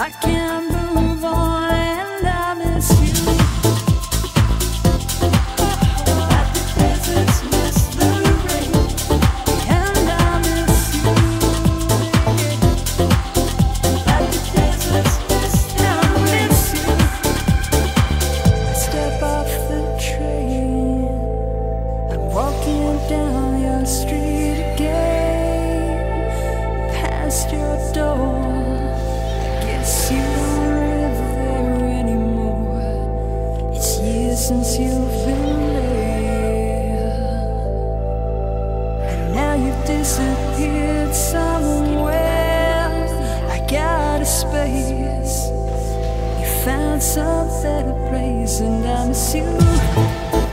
I can't move on and I miss you. Like the deserts miss the rain, and I miss you. Like the deserts miss the rain, I miss you. I step off the train, I'm walking down your street again, past your door. I guess you don't live there anymore. It's years since you've been there, and now you've disappeared somewhere. I got a space, you found some better place, and I miss you.